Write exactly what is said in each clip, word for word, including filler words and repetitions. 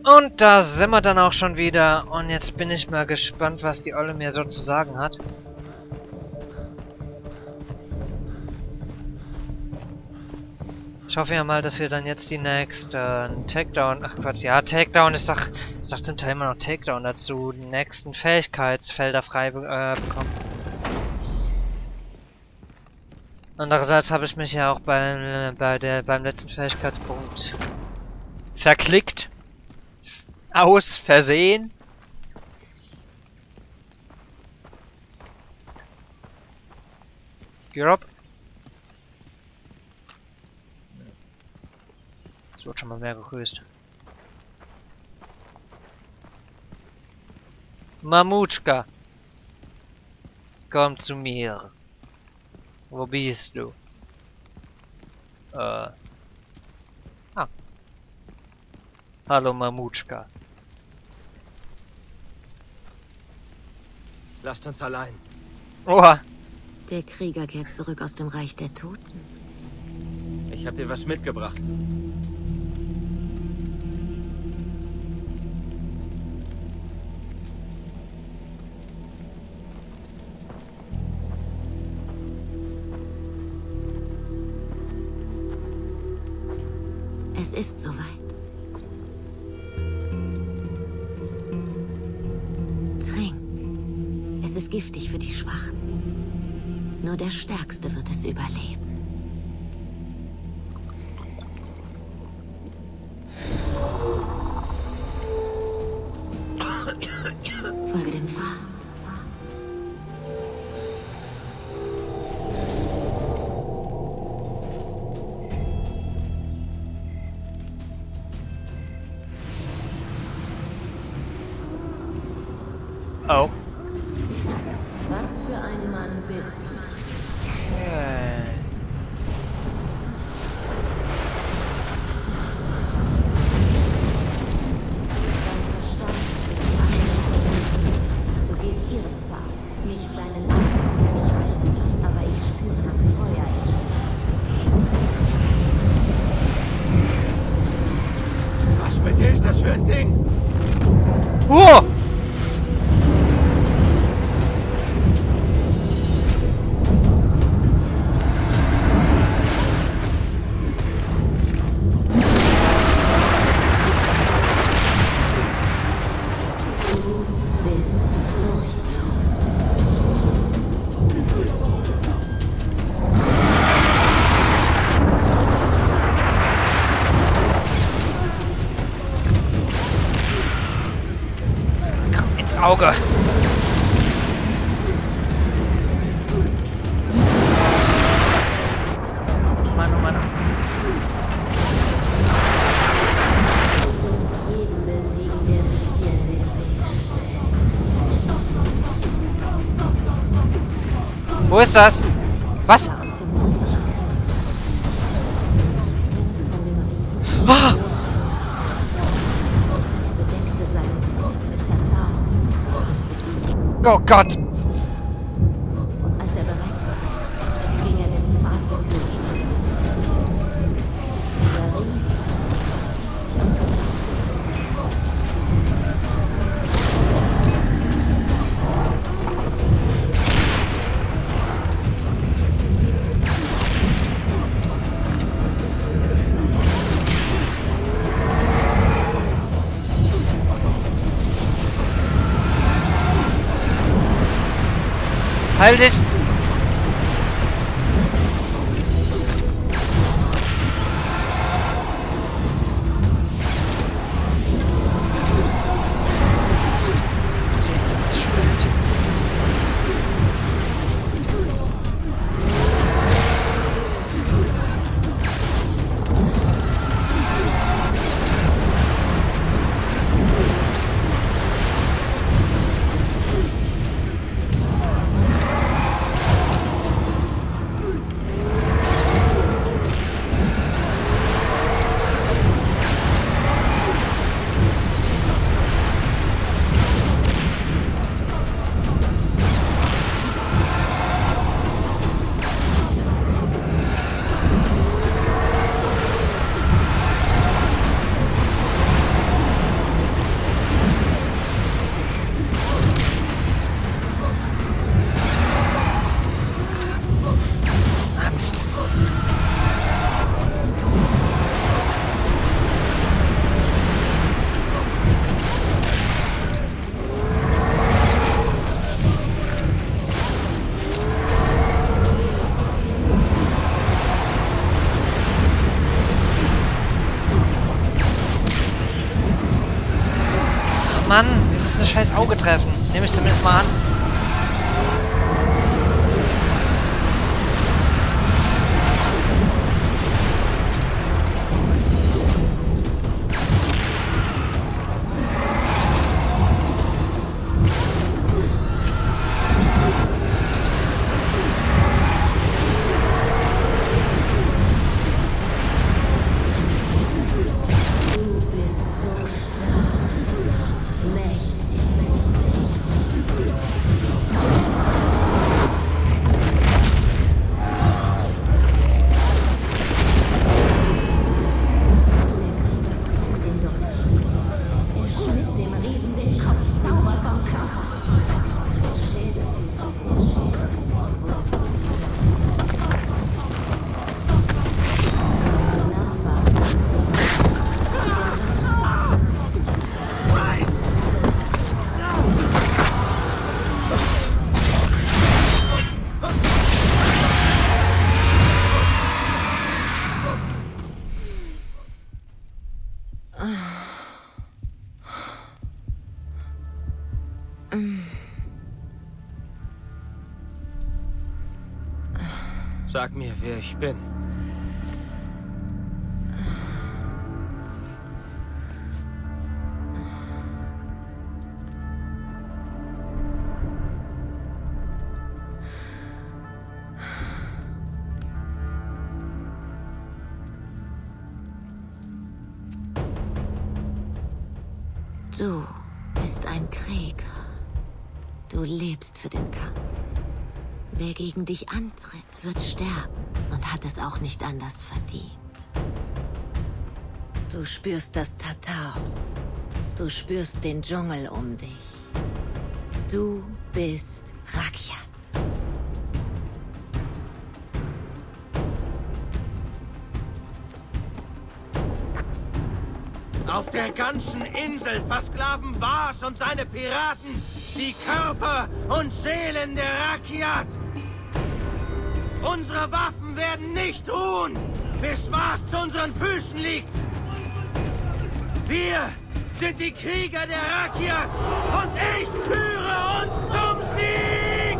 Und da sind wir dann auch schon wieder. Und jetzt bin ich mal gespannt, was die Olle mir so zu sagen hat. Ich hoffe ja mal, dass wir dann jetzt die nächsten äh, Takedown... Ach Quatsch, ja, Takedown ist doch... Ich sag zum Teil immer noch Takedown dazu. Die nächsten Fähigkeitsfelder frei äh, bekommen. Andererseits habe ich mich ja auch bei, bei der, beim letzten Fähigkeitspunkt verklickt. Aus Versehen. Europe. Es wird schon mal mehr gegrüßt. Mamutschka. Komm zu mir. Wo bist du? Äh. Ah. Hallo Mamutschka. Lasst uns allein. Oha. Der Krieger kehrt zurück aus dem Reich der Toten. Ich hab dir was mitgebracht. Es ist soweit. Trink. Es ist giftig für die Schwachen. Nur der Stärkste wird es überleben. Folge dem Pfad. Oh. Was für ein Mann bist du? Äh. Dein Verstand ist anderen. Du gehst ihren Pfad, nicht deinen eigenen. Aber ich spüre das Feuer in dir. Was mit dir ist das für ein Ding? Oh! Auge. Mann, oh Mann. Du wirst jeden besiegen, der sich dir in den Weg stellt. Wo ist das? Was? Aus dem nördlichen Krieg. Hörte von dem Riesen. Ah! Er bedeckte seinen Körper mit Tatar. Oh Gott! Als er bereit war, ging er den Pfad des Lichts. Der Riese sich aus dem Heil dich! Mann, wir müssen das scheiß Auge treffen. Nehme ich zumindest mal an. Sag mir, wer ich bin. Du bist ein Krieger. Du lebst für den Kampf. Wer gegen dich antritt, wird sterben und hat es auch nicht anders verdient. Du spürst das Tatau. Du spürst den Dschungel um dich. Du bist Rakyat. Auf der ganzen Insel versklaven Vars und seine Piraten die Körper und Seelen der Rakyat. Unsere Waffen werden nicht ruhen, bis Vars zu unseren Füßen liegt. Wir sind die Krieger der Rakyat und ich führe uns zum Sieg!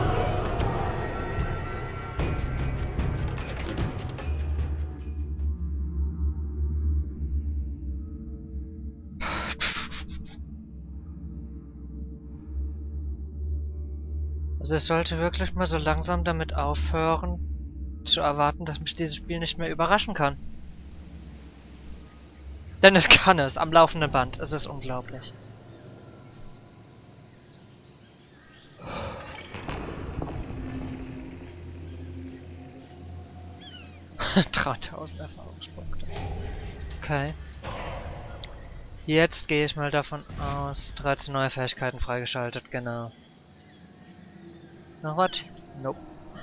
Also ich sollte wirklich mal so langsam damit aufhören, zu erwarten, dass mich dieses Spiel nicht mehr überraschen kann. Denn es kann es, am laufenden Band. Es ist unglaublich. dreitausend Erfahrungspunkte. Okay. Jetzt gehe ich mal davon aus, dreizehn neue Fähigkeiten freigeschaltet, genau. Noch was? Nope.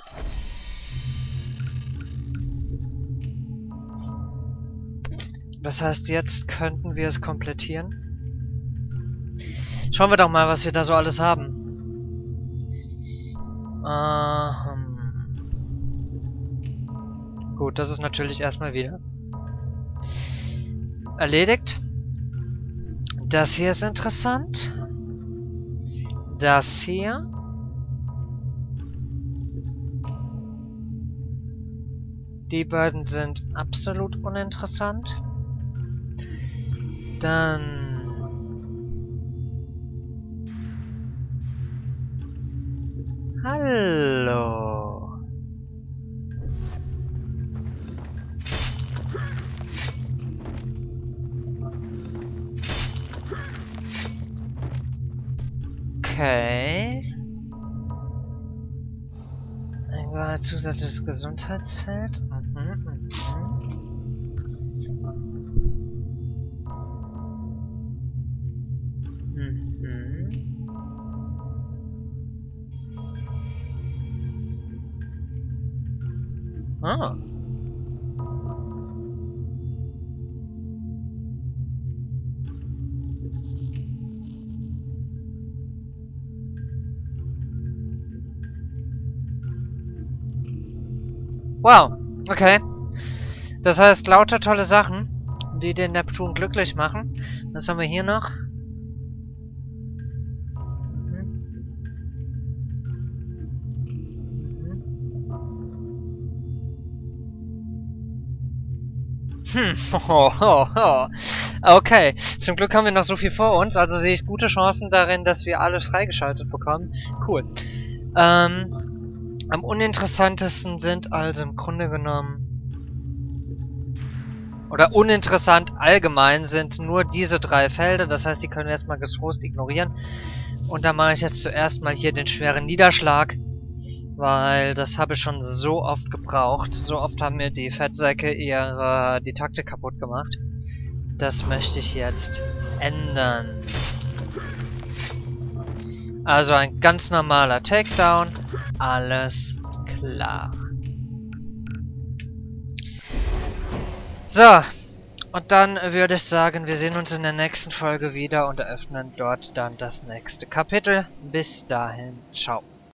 Das heißt, jetzt könnten wir es komplettieren. Schauen wir doch mal, was wir da so alles haben. Ähm. Gut, das ist natürlich erstmal wieder erledigt. Das hier ist interessant. Das hier. Die beiden sind absolut uninteressant. Dann... Hallo. Okay. Ein zusätzliches Gesundheitsfeld. Mhm, mhm. Mhm. Ah. Wow, okay. Das heißt, lauter tolle Sachen, die den Neptun glücklich machen. Was haben wir hier noch? Hm, ho, ho, ho. Okay, zum Glück haben wir noch so viel vor uns, also sehe ich gute Chancen darin, dass wir alles freigeschaltet bekommen. Cool. Ähm, am uninteressantesten sind also im Grunde genommen, oder uninteressant allgemein sind nur diese drei Felder, das heißt, die können wir erstmal getrost ignorieren. Und da mache ich jetzt zuerst mal hier den schweren Niederschlag, weil das habe ich schon so oft gebraucht. So oft haben mir die Fettsäcke ihre die Taktik kaputt gemacht. Das möchte ich jetzt ändern. Also ein ganz normaler Takedown. Alles klar. So. Und dann würde ich sagen, wir sehen uns in der nächsten Folge wieder und eröffnen dort dann das nächste Kapitel. Bis dahin, ciao.